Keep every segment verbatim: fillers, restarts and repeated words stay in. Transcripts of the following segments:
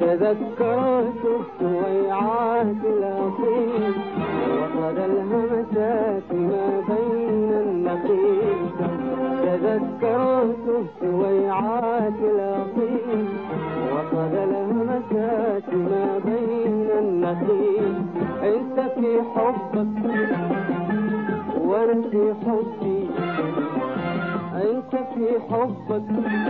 تذكرت سويعات الأصيل وصل الهمسات ما بين النخيل. تذكرت سويعات الأصيل وصل الهمسات ما بين النخيل. انت في حبك وانا في حبي، انت في حبك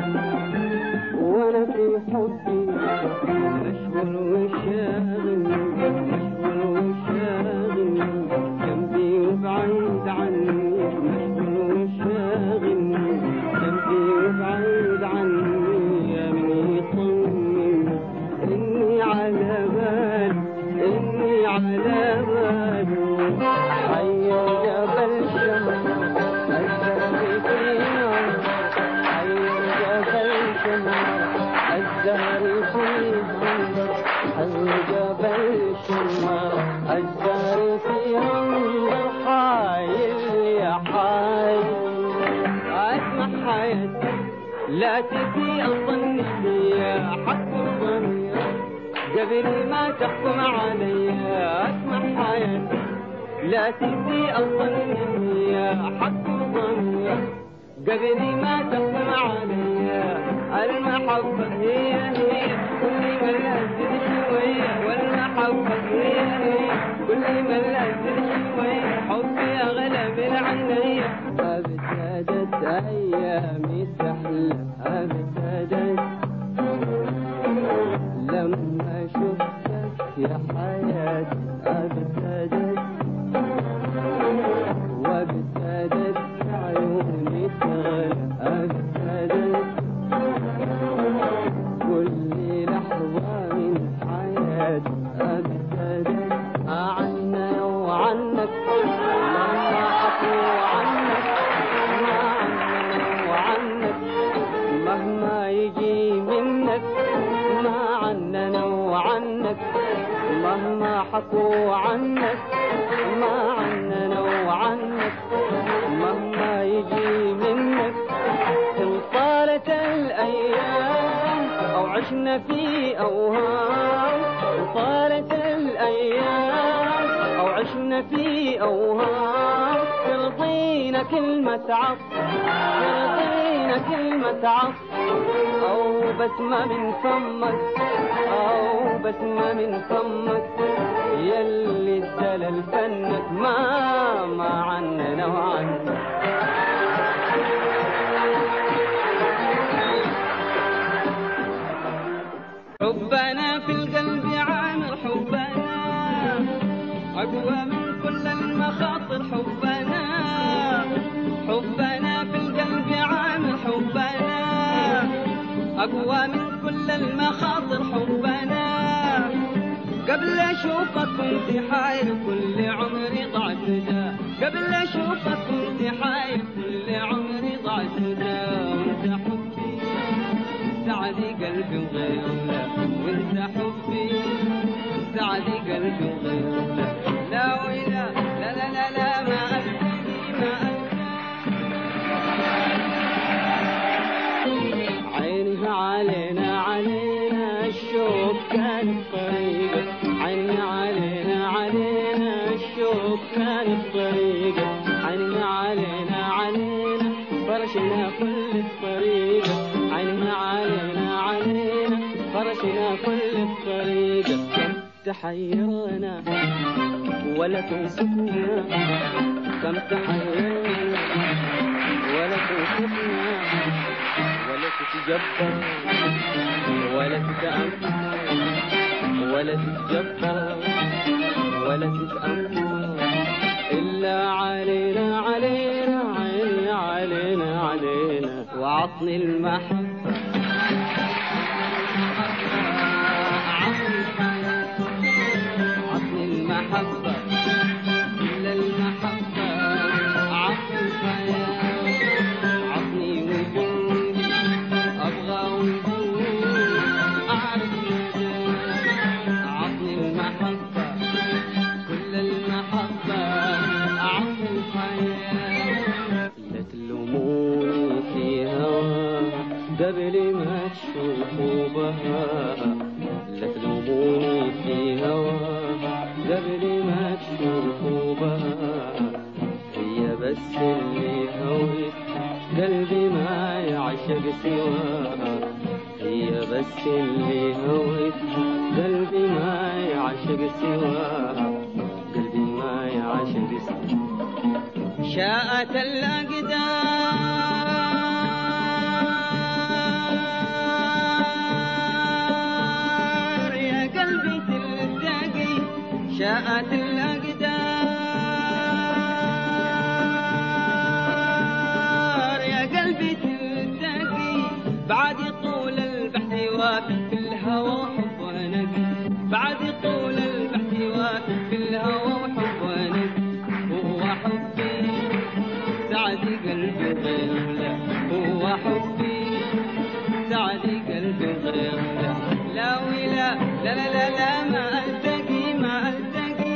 وانا في حبي. مشغول وشاغل مشغول وشاغل جنبي وبعيد عني. مشغول وشاغل جنبي وبعيد عني. يا من يطمن اني على بالي اني على بالي. حي جبل شمس الزهر فيها، حي جبل شمس الزهر فيها، حي جبل شمس الزهر فيها. حي يا حي اسمع حياتي لا تسيء الظن يا حق الضمير قبل ما تحكم علي. اسمع حياتي لا تسيء الظن يا حق الضمير قبل ما تحكم علي. المحبة هي هي كل من لازل شوية، والمحبة هي هي كل من لازل شوية. حبي أغلى من عيني. ابتدت أيامي تحلى ابتدت لما شفتك يا حياتي. ابتدت وابتدت عيوني تغلى. ابتدت كل لحظة من حياتي. ابتدت عنا وعنك لما أقوى عنك. ما عننا وعنك مهما يجي منك. ما عننا وعنك مهما حكوا عنك. ما عننا وعنك مهما يجي منك. إن طالت الأيام أو عشنا في أوهام. إن طالت الأيام أو عشنا في أوهام. ترضينا كلمة عطف ترضينا كلمة عطف أو بسمة من فمك أو بسمة من فمك. يلي الدلل فنك ما ما عننا وعنك. حبنا في القلب عامر. حبنا أقوى من كل المخاطر. حبنا حبنا في القلب عامر. حبنا أقوى من كل المخاطر. حبنا قبل أشوفك كنت حاير كل عمري ضعت دا. قبل أشوفك كنت حاير كل عمري ضعت دا. وانت حبي سعدي قلبي وغيره. وانت حبي سعدي قلبي وغيره. لا ولا لا لا لا لا ما أبكي ما أبكي. عينها علينا علينا الشوق كان الطريقة. عينها علينا علينا الشوق كان الطريقة. عينها علينا علينا فرشنا كل الطريقة. عينها علينا علينا فرشنا كل الطريقة. كم تحيرنا ولا توصفنا. كم تحيرنا ولا توصفنا. ولا تتجبر ولا تتأمر ولا تتجبر ولا تتأمر إلا علينا علينا عيني علينا علينا. وعطني المحبة عطني المحبة إلا المحبة. عطني الحياة عطني وجود أبغى وجود أعرف مجال. عطني المحبة كل المحبة. عطني الحياة لا تلوموني في هوا قبل ما تشوفوا بها. لا بس اللي هويتها قلبي ما يعشق سواها قلبي ما يعشق سواها شاءت الأقدار يا قلبي تلتقي شاءت الأقدار يا قلبي تلتقي بعد طول البحث وافي في الهوى وحب ونقي بعد طول البحث وافي في الهوى وحب ونقي هو حبي سعدي قلبي غير لا هو حبي سعدي قلبي غير لا لا ولا لا لا لا, لا ما التقي ما التقي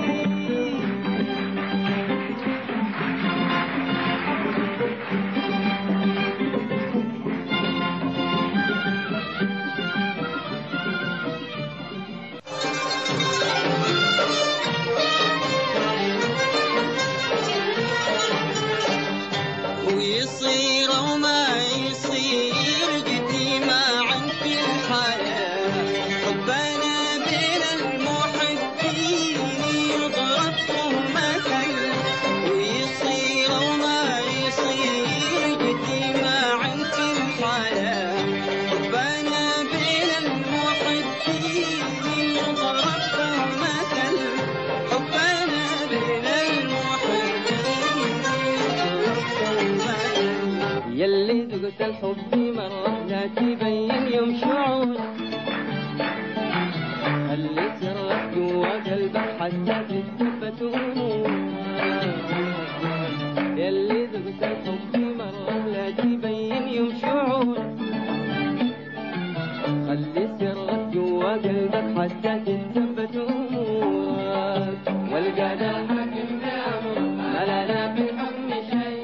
ويصير وما يصير قديما عن في الحياة حبنا بين المحبين يضرب مثل ويصير وما يصير قديما عن في الحياة حبنا بين المحبين يضرب مثل حبنا بين يلي ذقت الحب مرة لا تبين يوم شعور خلي سرك جوا قلبك حتى تثبت أمور يلي ذقت الحب مرة لا تبين يوم شعور خلي سرك جوا قلبك حتى تثبت أمورك والقدر حاكم بأمر ما لنا في الحكم شيء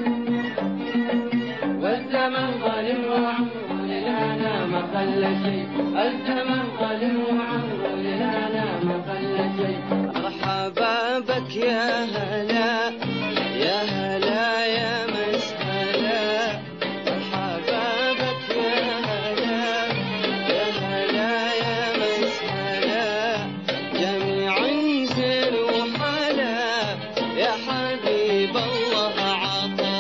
والزمن ظالم وعمره للهنا ما خلى شيء الزمن ظالم وعمره للهنا ما خلى شيء مرحبا بك يا هلا يا هلا يا مسهلا مرحبا بك يا هلا يا هلا يا مسهلا جميع زين وحلا يا حبيب الله عطا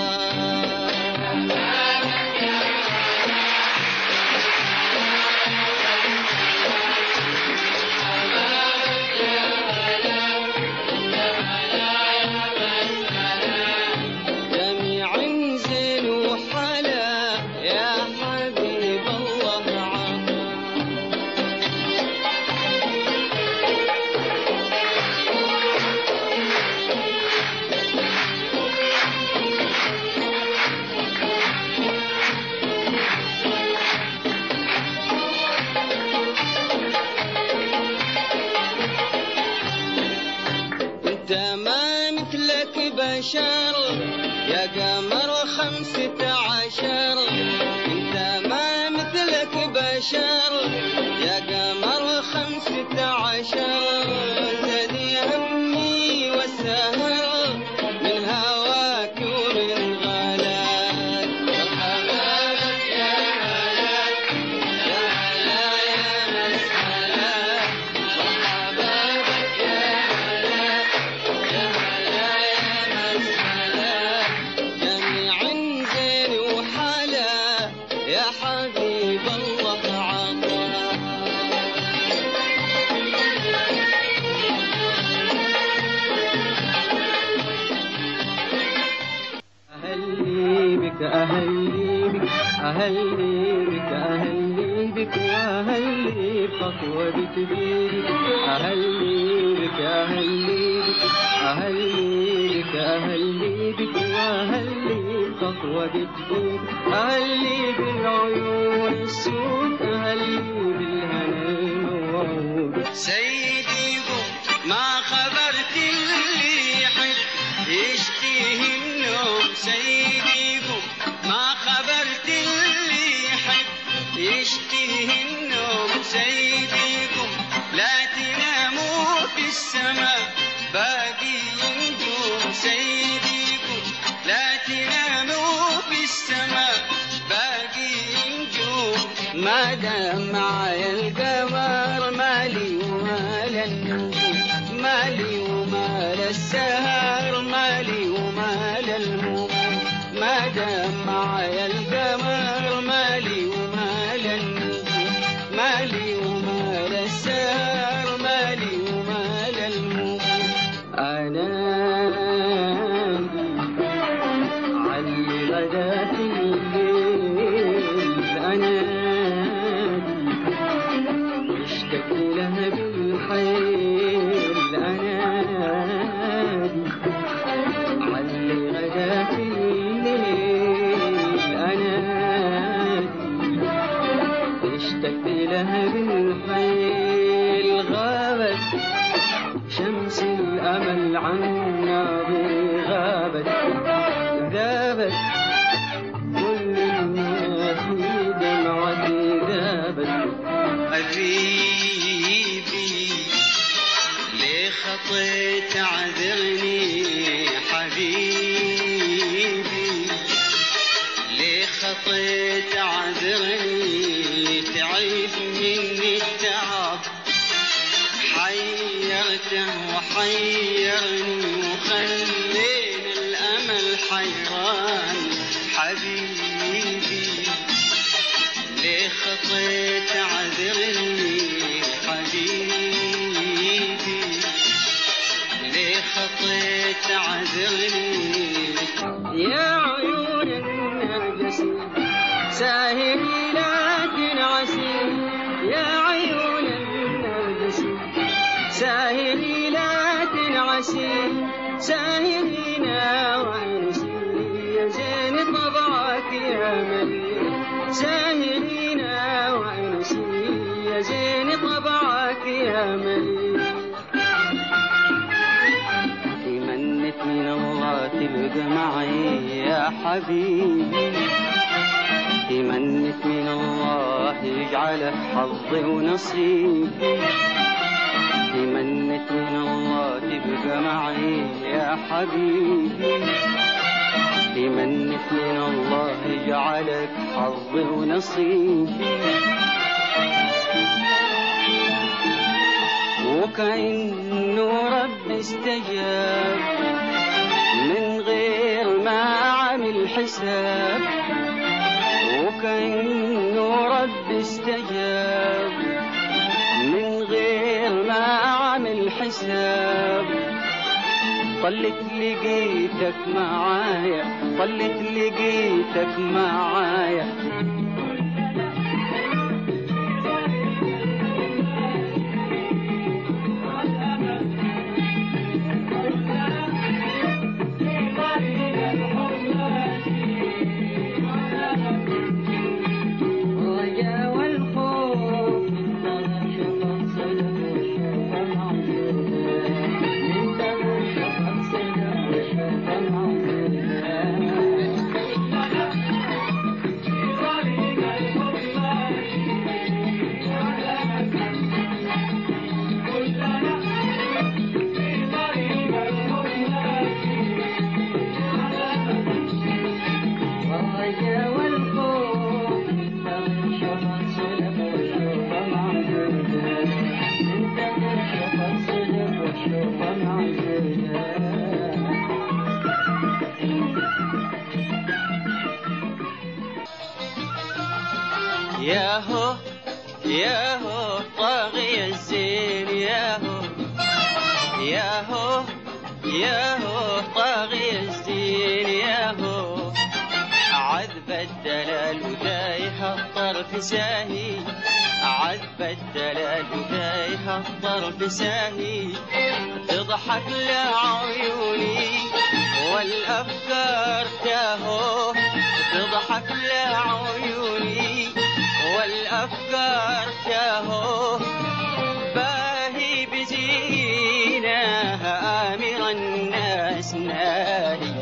ما مثلك بشر يا قمر خمسة عشر انت ما مثلك بشر يا قمر خمسة عشر زادي همي والسهر من هواك ومن غلاك مرحبا بك يا هلاك يا هلا يا مسهلا مرحبا بك يا هلاك يا هلا يا مسهلا جميع زين وحلا يا حبيب الله عطا أهلي بك أهلي بك أهلي بك أهلي بك وأهلي بخطوة بتبيك أهلي بك أهلي بك أهلي بك أهلي بك وأهلي بخطوة بتبيك أهلي بالعيون السود أهلي بالهنا الموعود سيدي ما خبرت اللي يحب يشتيه النوم سيدي ما خبرت اللي يحب يشتيه النوم سيدي لا تناموا في السماء باقي نجوم سيدي لا تناموا في السماء باقي نجوم ما ما دام معايا القمر مالي ومال النجوم، مالي ومال السهر، مالي ومال الهموم. ما دام معايا القمر مالي ومال النجوم، مالي ومال السهر، مالي ومال الهموم. أنا علي غدا في الليل، أنا اشتقت لها بالحيل، أنا علي غدا في الليل، أنا اشتقت لها بالحيل. غابت شمس الأمل عنا غابت، ذابت كل ما في دمعتي ذابت. حبيبي ليه خطيت عذرني، حبيبي ليه خطيت عذرني، تعيف مني التعب حيرته وحيرني وخلينا الأمل حيران. حبيبي ليه خطيت عذرني، حبيبي ليه خطيت عذرني. يا عيون النرجسي ساهري لا تنعسي، يا عيون النرجسي ساهري لا تنعسي، ساهرينا وانسي يا زين طبعك يا مليل، ساهرينا وانسي يا زين طبعك يا مليل. تمنت من الله تبقى معي يا حبيبي، تمنت من الله يجعلك حظي ونصيبي، تمنت من الله تبقى معي يا حبيبي، تمنت من الله يجعلك حظي ونصيبي. وكأنه رب استجاب من غير ما عمل حساب، وكأنه رب استجاب من غير ما عمل حساب. طلت لقيتك معايا، طلت لقيتك معايا. ياهو ياهو طاغي الزين، ياهو ياهو ياهو طاغي الزين، ياهو عذب الدلال ودايها الطرف ساهي، عذب الدلال ودايها الطرف ساهي. تضحك لعيوني والأفكار تاهو، تضحك لعيوني والأفكار تاهو. باهي بزيناها آمر الناس ناهي،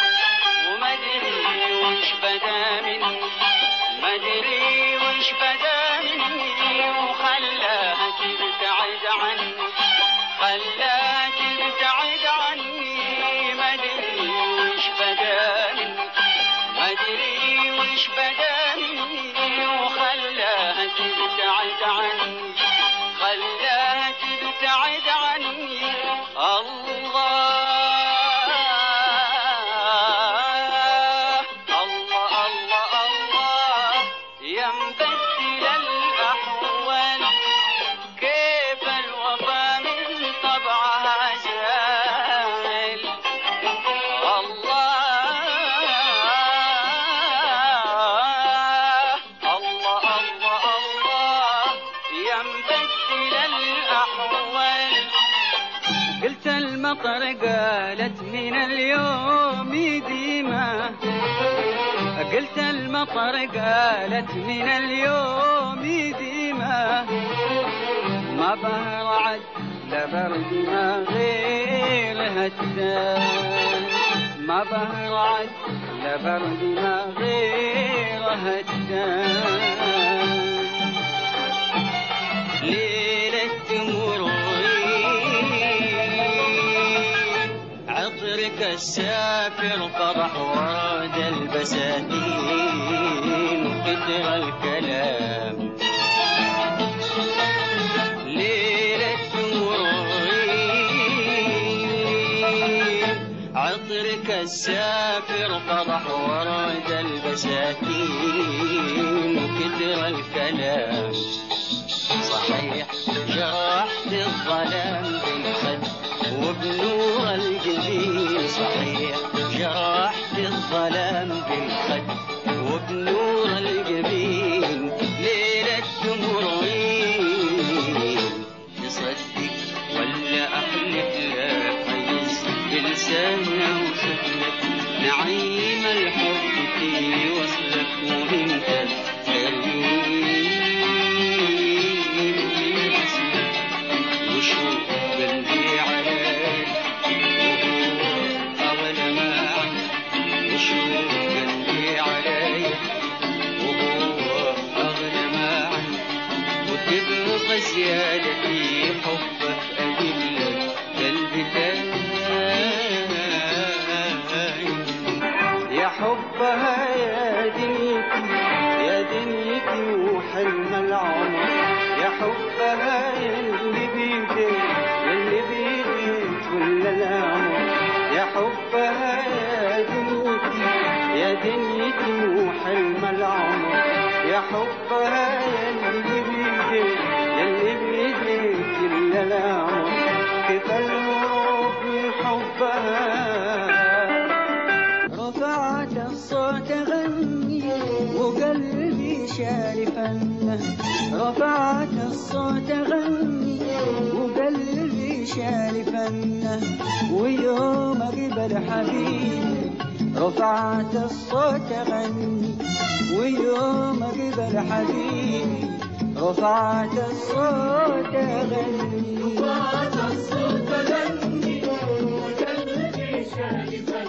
ومدري وش بدا مني، مدري وش بدا مني، وخلاها تبتعد عني، خلاها تبتعد عني. مدري وش بدا مني، مدري وش بدا مني، وخلاها تبعد عني، خلاها تبتعد عني. الله الله الله الله يا مبدل الأحوال، كيف الوفا من طبعها جاهل. الله الله الله الله يا مبدل الأحوال. قلت المطر قالت من اليوم ديما، قلت المطر قالت من اليوم ديما، ما بها رعد لا برد ما غير هدان، ما بها رعد لا برد ما غير هدان. ليلة تمرين عطرك السافر فرح ورد البساتين وكتر الكلام. ليلة تمرين عطرك السافر فرح ورد البساتين وكتر الكلام. صحيح جرحت الظلام بالخد وبنور الجبين، صحيح جرحت الظلام بالخد وبنور الجبين. ليلة تمرين تصدق ولا أحلف لك عايز بلساني أوصف لك نعيم الحب في وصلك وانت وشوف قلبي عليك وهو أغلى ما عندي، وشوف قلبي عليك وهو أغلى ما عندي، وتبقى زيادة في حبك أجيب لك قلبي تاني. يا حبها يا دنيتي يا دنيتي وحلم العمر، يا حبها يلي بيديك يلي بيديك كل الأمر، يا حبها يا دنيتي يا دنيتي وحلم العمر، يا حبها يلي بيديك يلي بيديك كل الأمر. كيف الهروب من حبها رفعت الصوت غني وقلبي شارفا، رفعت الصوت غني وقلبي شارفا، ويوم قبل حبيبي رفعت الصوت غني، ويوم قبل حبيبي رفعت الصوت غني، رفعت الصوت غني وقلبي شارفا.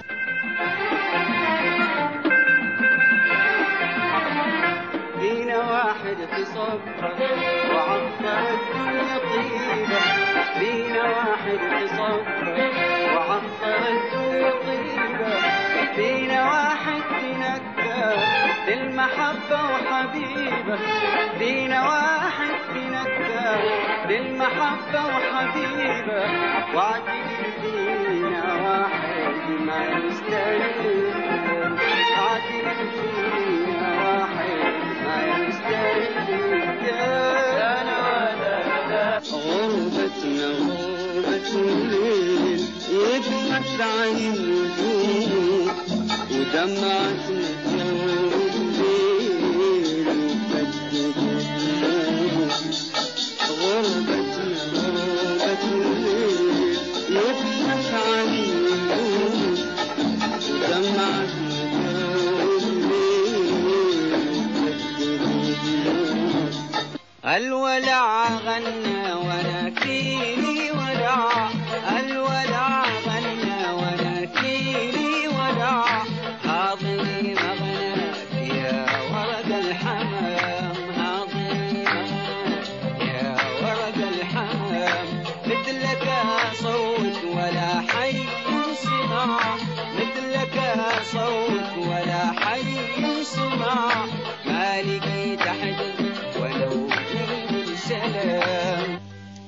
بينا واحد في صفه وعطر الدنيا طيبة، بينا واحد في صفه وعطر الدنيا طيبة، بينا واحد تنكى للمحبة وحبيبة، بينا واحد تنكى للمحبة وحبيبة، وعدي بينا واحد ما يستاهل، عدي بينا واحد ما يستاهل. غربتنا غربة الليل يبحث عن النجوم، ودمعتنا ثوب الليل وفتت النجوم. غربتنا غربة الليل يبحث عن النجوم، ودمعتنا الولع غنى وناكيني ولع، الولع غنى وناكيني ولع، حاضني مغناك يا ورد الحمام، حاضني مغناك يا ورد الحمام، مثلك صوت ولا حي سمع، مثلك صوت ولا حي سمع، ما لقيت أحد ولو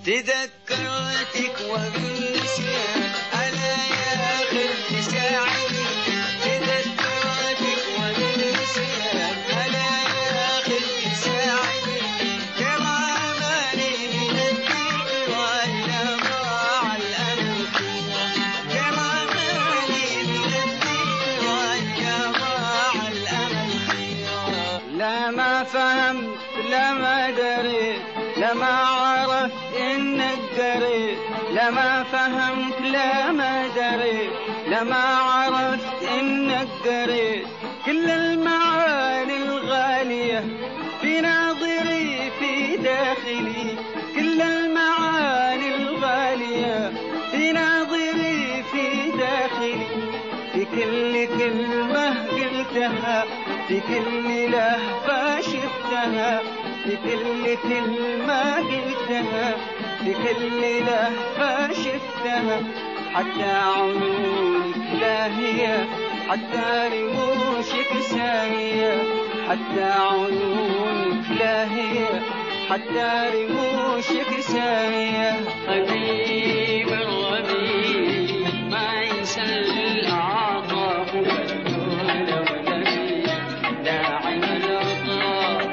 تذكرتك وبالنسيان ألا يا خلي ساعدني تذكرتك وبالنسيان ألا يا خلي ساعدني كراماني من الذكر ولا ضاع الأمل فيها كراماني من الذكر ولا ضاع الأمل فيها لا ما فهمت لا ما دريت لا ما عرفت إنك قريت لا ما فهمت لا ما دريت لا ما عرفت إنك قريت كل المعاني الغالية في ناظري في داخلي كل المعاني الغالية في ناظري في داخلي في كل كلمة قلتها في كل لهفة شفتها في كل كلمة قلتها في كل لهفة شفتها حتى عيونك لاهية حتى رموشك ساهية حتى عيونك لاهية حتى رموشك ساهية حبيب الربيب ما ينسى الأعطاف والدول والنبي داعم الأطراف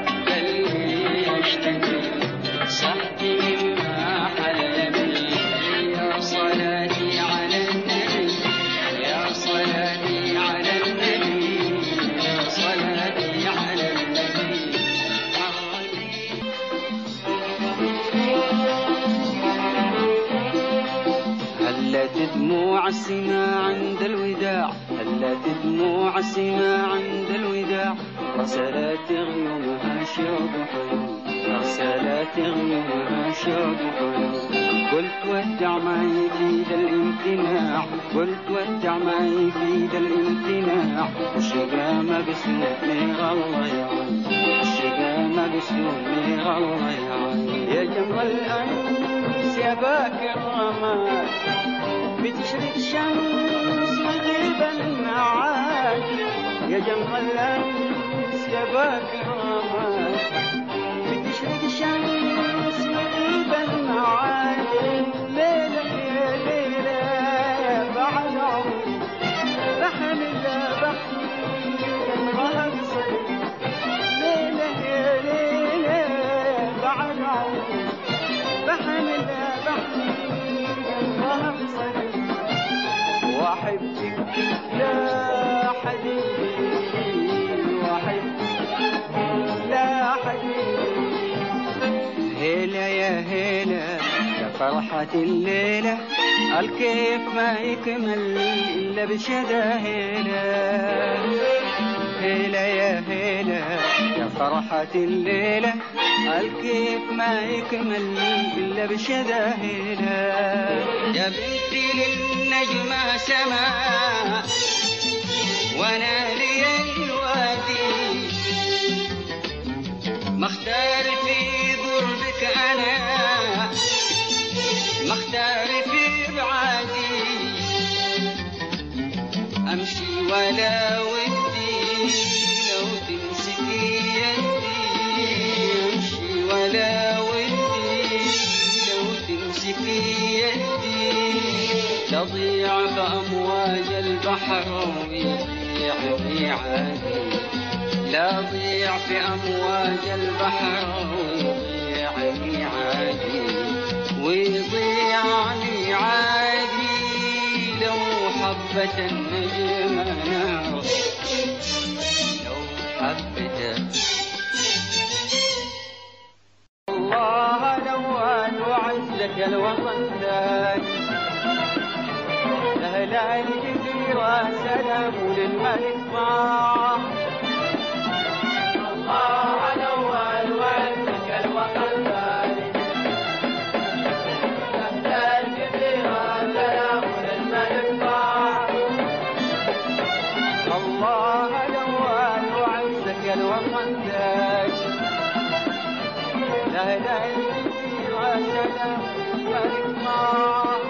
صحتي ما حل بي يا صلاتي على النبي يا صلاتي على النبي يا صلاتي على النبي هلت دموع السماء عند الوداع هلت دموع السماء عند الوداع رسلت غيومها شوق حلو رسلت غيومها شوق حلو قلت ودع ما يفيد الامتناع قلت ودع ما يفيد الامتناع الشقا مقسوم نير الله يعين الشقا مقسوم نير الله يعين يا جمر الأنس يا باكر الرماد بتشرق الشمس مغرب المعاد يا جمر الأنس يا باكر الرماد بتشرق الشمس مغرب المعاد ليلة يا ليلة بعد عمري بحمل بحمل جمرها بصدري ليلة يا ليلة بعد عمري بحمل بحمل جمرها بصدري وأحبك يا حبيبي وأحبك يا حبيبي هيلا يا هيلا يا فرحة الليلة الكيف ما يكمل إلا بشدا هيلا هيلا يا هيلا يا فرحة الليلة الكيف ما يكمل إلا بشدا هيلا يا بنتي للنجمة سماء وانا لي الوادي مختار في ضربك انا مختار في بعادي امشي ولا ودي لو تمسكي يدي امشي ولا ودي لو تمسكي يدي تضيع بأمواج البحر ويضيع في عادي لا ضيع في أمواج البحر ويضيع في عادي ويضيع عني عادي لو حبة النجم نار لو حبة الله لو أن وعزك الوطن ذاك أهل الجزيرة سلام للملك طه الله الأول وعزك الوطن ذلك أهل الجزيرة سلام للملك طه الله الأول وعزك الوطن ذلك أهل الجزيرة سلام للملك طه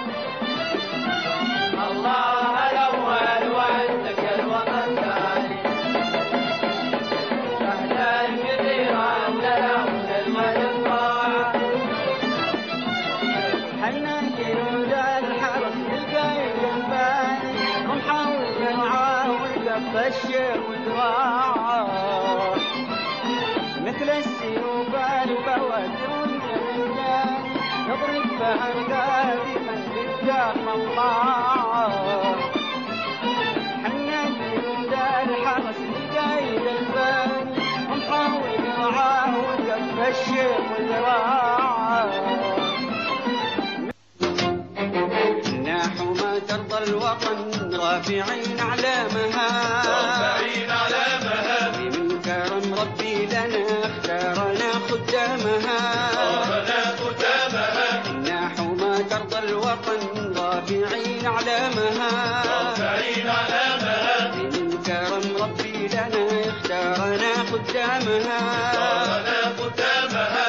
الله الأول وعزك الوطن ذلك أهل الجزيرة سلام للملك طه الشيخ وذراعه مثل السيوف البوادر والجمال يضرب بها قادما بالدار مطاعه حنا جند الحرس لقايد البال ومحاول معاه وكف الشيخ وذراعه نحو ما ترضى الوطن رافعين علامها رافعين علامها من كرم ربي لنا اختارنا خدامها اختارنا خدامها نحو ما ترضى الوطن رافعين علامها رافعين علامها من كرم ربي لنا اختارنا خدامها اختارنا خدامها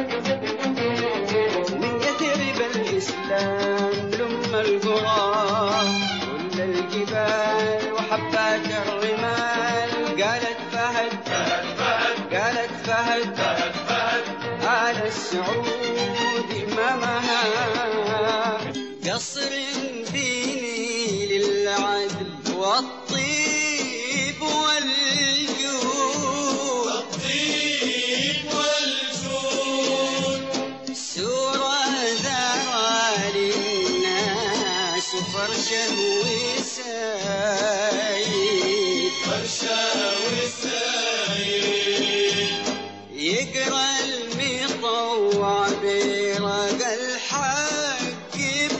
من يثرب الإسلام لم القرى كل الجبال وحبات الرمال قالت فهد فهد فهد قالت فهد فهد فهد آل السعود إمامها قصر ديني للعدل والطيب والجود الطيب والجود سورة ذرى للناس فرشا وسايد فرشا والسايد يقرأ المطوع برق الحق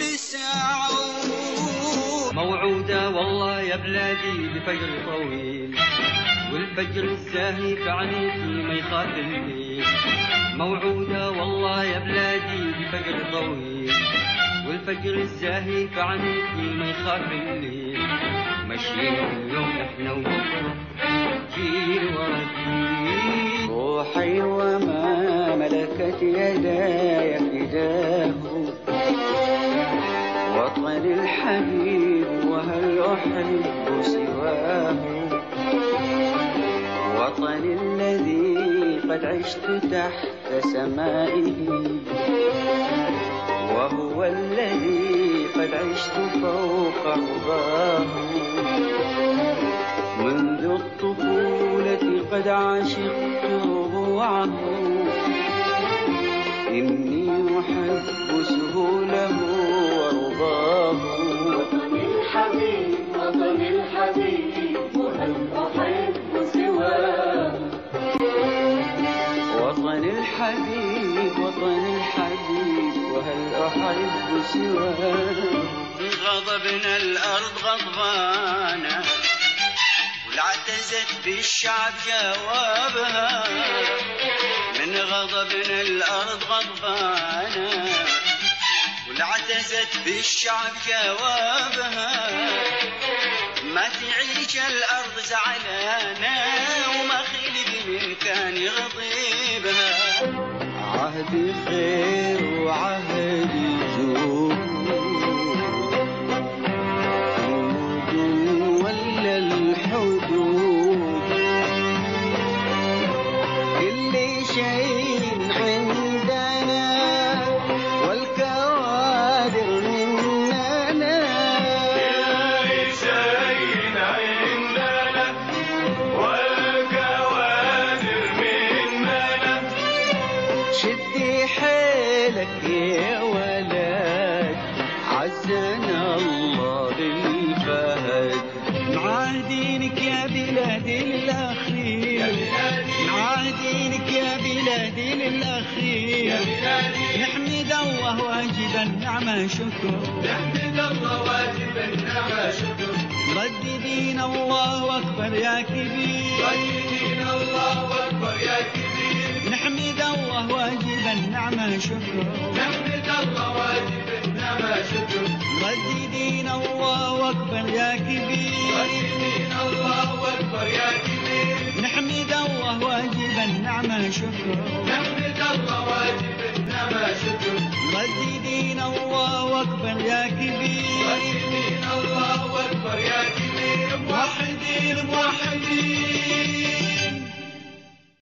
بسعود موعودة والله يا بلادي بفجر طويل والفجر الزاهي عنيتي ما يخاف الليل موعودة والله يا بلادي بفجر طويل والفجر الزاهي عنيتي ما يخاف الليل ماشيين كل يوم احنا وبكره جيل ورا جيل روحي وما ملكت يداي فداه وطن الحبيب وهل أحب سواه وطن الذي قد عشت تحت سمائه وهو الذي قد عشت فوق رضاه منذ الطفولة قد عشقت ربوعه إني أحب سهوله ورضاه وطن الحبيب وطن الحبيب وهل أحب سواه وطن الحبيب وطن الحبيب وهل أحب سواه غضبنا الأرض غضبانة والعتزت بالشعب جوابها من غضبنا الأرض غضبانة والعتزت بالشعب جوابها ما تعيش الأرض زعلانة وما خلق من كان يغضبها عهد خير وعهد جود حدود ولا الحدود كل شيء عندنا والكوادر مننا كل شيء عندنا والكوادر مننا شدي حيلك يا ولد عزنا الله بالفهد معادينك يا بلادي الأخير معادينك يا بلادي الأخير نحمد الله واجب النعمة شكر نحمد الله واجب النعمة شكر رددين الله أكبر يا كبير رددين الله أكبر يا كبير نحمد الله واجب النعمة شكر نحمد الله واجب النعمة شكر رددين الله أكبر يا كبير رددين الله أكبر يا كبير نحمد الله واجب النعمة شكر نحمد الله واجب النعمة شكر رددين الله أكبر يا كبير رددين